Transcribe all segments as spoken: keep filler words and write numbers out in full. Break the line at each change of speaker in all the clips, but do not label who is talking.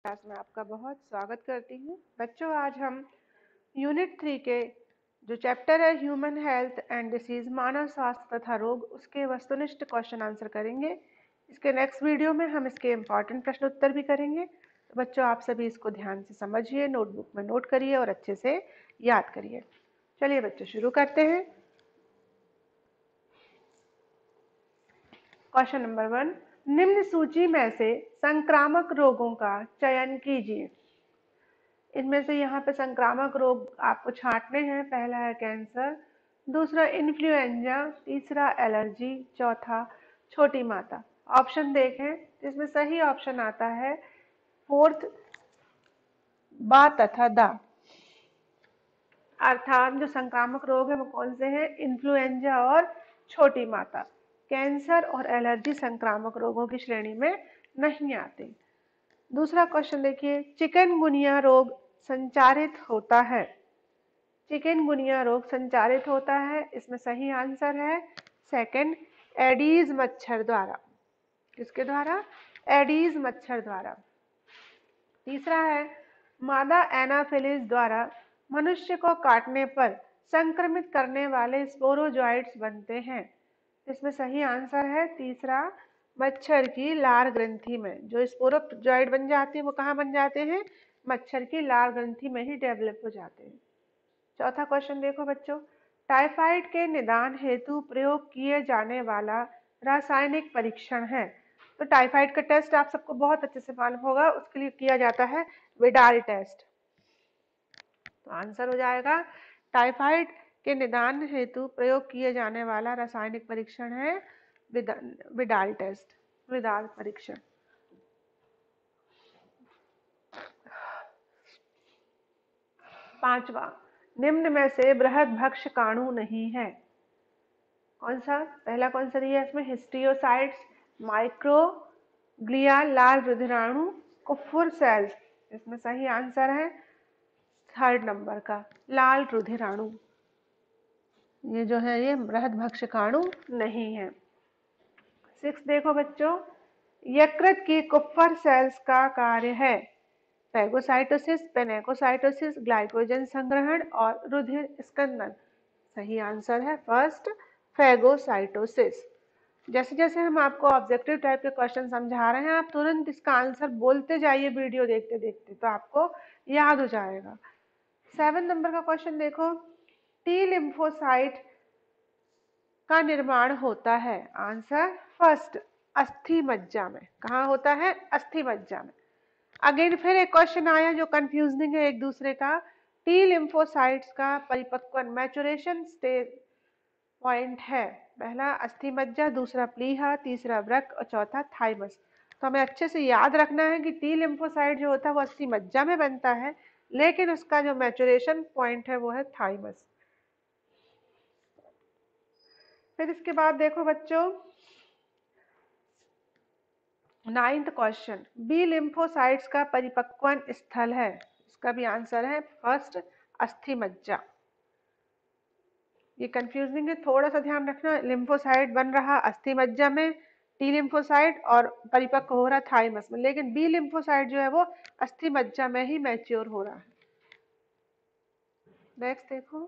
Class में आपका बहुत स्वागत करती हूँ। बच्चों, आज हम यूनिट थ्री के जो चैप्टर है ह्यूमन हेल्थ एंड डिसीज, मानव स्वास्थ्य तथा रोग, उसके वस्तुनिष्ठ क्वेश्चन आंसर करेंगे। इसके नेक्स्ट वीडियो में हम इसके इम्पॉर्टेंट प्रश्न उत्तर भी करेंगे। तो बच्चों, आप सभी इसको ध्यान से समझिए, नोटबुक में नोट करिए और अच्छे से याद करिए। चलिए बच्चों, शुरू करते हैं। क्वेश्चन नंबर वन, निम्न सूची में से संक्रामक रोगों का चयन कीजिए। इनमें से यहाँ पे संक्रामक रोग आपको छांटने हैं। पहला है कैंसर, दूसरा इन्फ्लुएंजा, तीसरा एलर्जी, चौथा छोटी माता। ऑप्शन देखें, इसमें सही ऑप्शन आता है फोर्थ, बा तथा दा। अर्थात जो संक्रामक रोग है वो कौन से हैं? इन्फ्लुएंजा और छोटी माता। कैंसर और एलर्जी संक्रामक रोगों की श्रेणी में नहीं आते। दूसरा क्वेश्चन देखिए, चिकनगुनिया रोग संचारित होता है। चिकनगुनिया रोग संचारित होता है, इसमें सही आंसर है सेकंड, एडीज मच्छर द्वारा। किसके द्वारा? एडीज मच्छर द्वारा। तीसरा है, मादा एनाफिलिस द्वारा मनुष्य को काटने पर संक्रमित करने वाले स्पोरोजॉइट्स बनते हैं। इसमें सही आंसर है तीसरा, मच्छर की लार ग्रंथि में। जो स्पोरोजॉइट बन जाते हैं वो कहाँ बन जाते हैं? मच्छर की लार ग्रंथि में ही डेवलप हो जाते हैं। चौथा क्वेश्चन देखो बच्चों, टाइफाइड के निदान हेतु प्रयोग किए जाने वाला रासायनिक परीक्षण है। तो टाइफाइड का टेस्ट आप सबको बहुत अच्छे से मालूम होगा, उसके लिए किया जाता है विडाल टेस्ट। तो आंसर हो जाएगा टाइफाइड के निदान हेतु प्रयोग किए जाने वाला रासायनिक परीक्षण है विडाल टेस्ट, विडाल परीक्षण। पांचवा, निम्न में से बृहदभक्षकाणु नहीं है। कौन सा? पहला कौन सा दिया है इसमें? हिस्टियोसाइट्स, माइक्रोग्लिया, लाल रुधिराणु, कुफुर सेल्स। इसमें सही आंसर है थर्ड नंबर का, लाल रुधिराणु। ये जो है ये बृहदभक्षकाणु नहीं है। सिक्स देखो बच्चों, यकृत की कुफर सेल्स का कार्य है फैगोसाइटोसिस, पेनेकोसाइटोसिस, ग्लाइकोजन संग्रहण और रुधिर स्कंदन। सही आंसर है फर्स्ट, फैगोसाइटोसिस। जैसे जैसे हम आपको ऑब्जेक्टिव टाइप के क्वेश्चन समझा रहे हैं, आप तुरंत इसका आंसर बोलते जाइए वीडियो देखते देखते, तो आपको याद हो जाएगा। सेवन नंबर का क्वेश्चन देखो, टी लिम्फोसाइट का निर्माण होता है। आंसर फर्स्ट, अस्थि मज्जा में। कहाँ होता है? अस्थि मज्जा में। अगेन फिर एक क्वेश्चन आया जो कंफ्यूजिंग है एक दूसरे का, टी लिम्फोसाइट्स का परिपक्वन मैचुरेशन स्टेज पॉइंट है। पहला अस्थि मज्जा, दूसरा प्लीहा, तीसरा वृक्क और चौथा थाइमस। तो हमें अच्छे से याद रखना है कि टी लिम्फोसाइट जो होता है वो अस्थि मज्जा में बनता है, लेकिन उसका जो मैचुरेशन पॉइंट है वो है थाइमस। फिर इसके बाद देखो बच्चों, नाइन्थ क्वेश्चन, बी लिम्फोसाइट्स का परिपक्वन स्थल है। इसका भी आंसर है फर्स्ट, अस्थि मज्जा। ये कंफ्यूजिंग है, थोड़ा सा ध्यान रखना। लिम्फोसाइट बन रहा अस्थि मज्जा में, टी लिम्फोसाइट, और परिपक्व हो रहा थाइमस में, लेकिन बी लिम्फोसाइट जो है वो अस्थि मज्जा में ही मैच्योर हो रहा है। नेक्स्ट देखो,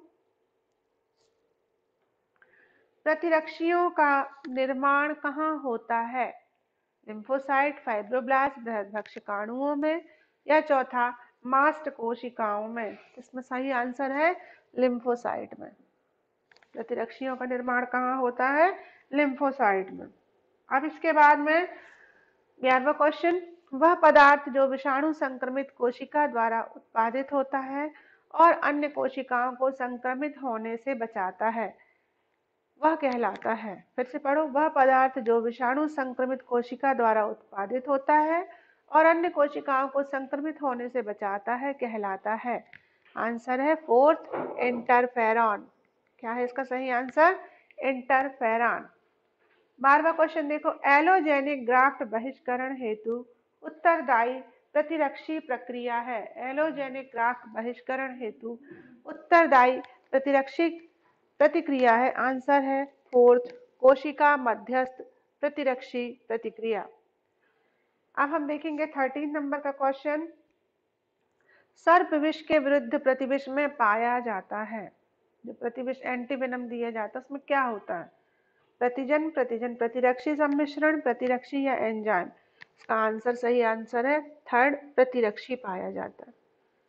प्रतिरक्षियों का निर्माण कहाँ होता है? लिम्फोसाइट, फाइब्रोब्लास्ट, बृहदभक्षकाणुओं में, या चौथा मास्ट कोशिकाओं में। इसमें सही आंसर है लिम्फोसाइट में। प्रतिरक्षियों का निर्माण कहाँ होता है? लिम्फोसाइट में। अब इसके बाद में ग्यारहवां क्वेश्चन, वह पदार्थ जो विषाणु संक्रमित कोशिका द्वारा उत्पादित होता है और अन्य कोशिकाओं को संक्रमित होने से बचाता है, वह कहलाता है। फिर से पढ़ो, वह पदार्थ जो विषाणु संक्रमित कोशिका द्वारा उत्पादित होता है और अन्य कोशिकाओं को संक्रमित होने से बचाता है, कहलाता है। आंसर है फोर्थ, इंटरफेरॉन। क्या है इसका सही आंसर? इंटरफेरॉन। बारहवां क्वेश्चन देखो, एलोजेनिक ग्राफ्ट बहिष्करण हेतु उत्तरदायी प्रतिरक्षी प्रक्रिया है। एलोजेनिक ग्राफ्ट बहिष्करण हेतु उत्तरदायी प्रतिरक्षी प्रतिक्रिया है। आंसर है फोर्थ, कोशिका मध्यस्थ प्रतिरक्षी प्रतिक्रिया। अब हम देखेंगे थर्टीन नंबर का क्वेश्चन। सर्प विष के विरुद्ध प्रतिविष में पाया जाता है। जो प्रतिविष एंटीवेनम दिया जाता है उसमें क्या होता है? प्रतिजन, प्रतिजन प्रतिरक्षी सम्मिश्रण, प्रतिरक्षी या एंजाइम। इसका आंसर, सही आंसर है थर्ड, प्रतिरक्षी पाया जाता है।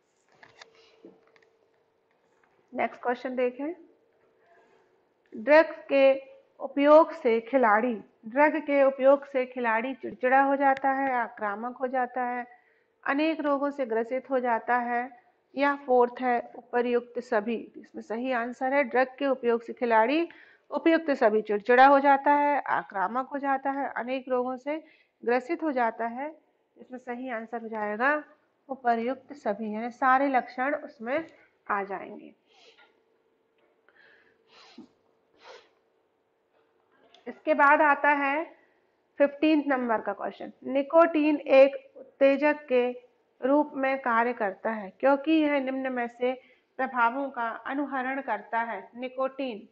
नेक्स्ट क्वेश्चन देखें। ड्रग के उपयोग से खिलाड़ी ड्रग के उपयोग से खिलाड़ी चिड़चिड़ा हो जाता है, आक्रामक हो जाता है, अनेक रोगों से ग्रसित हो जाता है, या फोर्थ है उपर्युक्त सभी। इसमें सही आंसर है ड्रग के उपयोग से खिलाड़ी उपयुक्त सभी चिड़चिड़ा हो जाता है, आक्रामक हो जाता है, अनेक रोगों से ग्रसित हो जाता है। इसमें सही आंसर हो जाएगा उपर्युक्त सभी, यानी सारे लक्षण उसमें आ जाएंगे। इसके बाद आता है फिफ्टींथ नंबर का क्वेश्चन। निकोटीन एक उत्तेजक के रूप में कार्य करता है क्योंकि यह निम्न में से प्रभावों का अनुहरण करता है। निकोटीन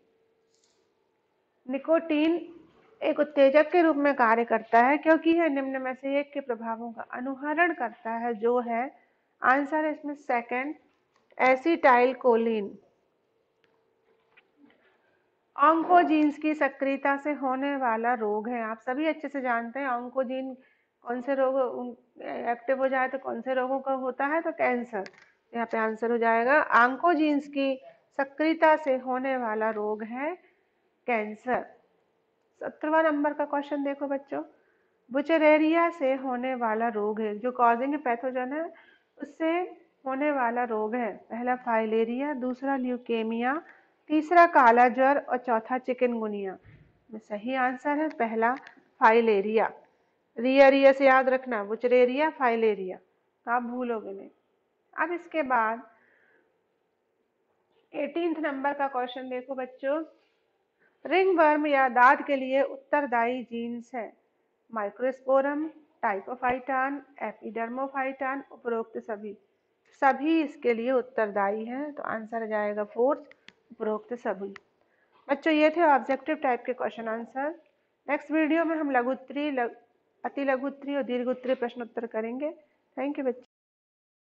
निकोटीन एक उत्तेजक के रूप में कार्य करता है क्योंकि यह निम्न में से एक के प्रभावों का अनुहरण करता है, जो है आंसर है इसमें सेकंड, एसिटाइल कोलिन। ऑन्कोजीन्स की सक्रियता से होने वाला रोग है। आप सभी अच्छे से जानते हैं ऑन्कोजीन कौन से रोग एक्टिव हो जाए तो कौन से रोगों का होता है, तो कैंसर। यहाँ पे आंसर हो जाएगा ऑन्कोजीन्स की सक्रियता से होने वाला रोग है कैंसर। सत्रहवां नंबर का क्वेश्चन देखो बच्चों। बुचेरेरिया से होने वाला रोग है, जो कॉजिंग पैथोजन है उससे होने वाला रोग है। पहला फाइलेरिया, दूसरा ल्यूकेमिया, तीसरा काला ज्वर और चौथा चिकनगुनिया। में सही आंसर है पहला फाइलेरिया। रिया रिया से याद रखना, बुचरेरिया फाइलेरिया, तो आप भूलोगे नहीं। अब इसके बाद एटीन्थ नंबर का क्वेश्चन देखो बच्चों। रिंगवर्म या दाद के लिए उत्तरदायी जीन्स है। माइक्रोस्पोरम, टाइपोफाइटान, एपिडर्मोफाइटान, उपरोक्त सभी। सभी इसके लिए उत्तरदायी हैं, तो आंसर जाएगा फोर्थ, उपरोक्त सभी। बच्चों ये थे ऑब्जेक्टिव टाइप के क्वेश्चन आंसर। नेक्स्ट वीडियो में हम लघु उत्तरीय, लघु, अति लघु उत्तरीय और दीर्घ उत्तरीय प्रश्न उत्तर करेंगे। थैंक यू बच्चों।